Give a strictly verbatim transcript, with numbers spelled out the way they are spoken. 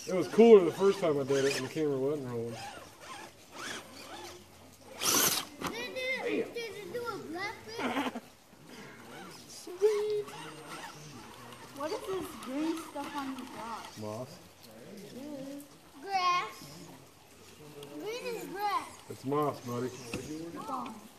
It was cooler the first time I did it when the camera wasn't rolling. Did it, did it do a black bit? Sweet. What is this green stuff on the grass? Moss. Grass. Green is grass. It's moss, buddy.